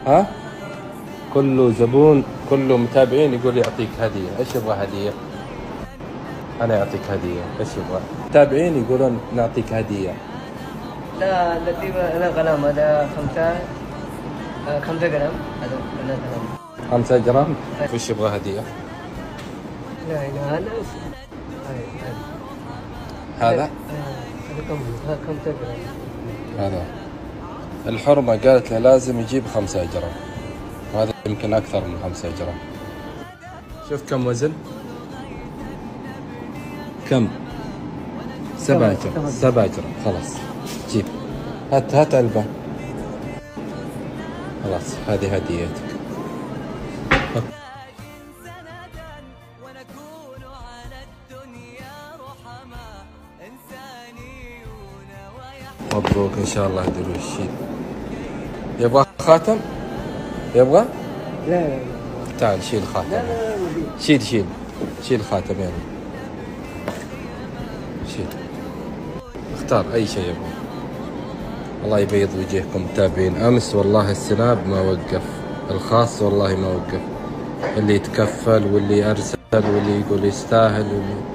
ها؟ كله زبون، كله متابعين يقول يعطيك هدية. ايش يبغى هدية؟ انا اعطيك هدية. ايش يبغى؟ متابعين يقولون نعطيك هدية. لا التي أنا غنم هذا 5 جرام. هذا أنا غنم 5 جرام. وش يبغى هدية؟ لا هذا هذا كم؟ هذا 5 جرام. هذا الحرمة قالت له لازم يجيب 5 جرام، وهذا يمكن أكثر من 5 جرام. شوف كم وزن؟ كم؟ 7 جرام. 7 جرام. خلاص جيب. هات علبة. خلاص هذه هديتك. مبروك ان شاء الله درويش. يبغى خاتم؟ يبغى؟ لا لا تعال شيل خاتم. لا لا شيل خاتم يعني. شيل. اختار اي شيء يبغى. الله يبيض وجهكم متابعين. امس والله السناب ما وقف، الخاص والله ما وقف، اللي يتكفل واللي ارسل واللي يقول يستاهل واللي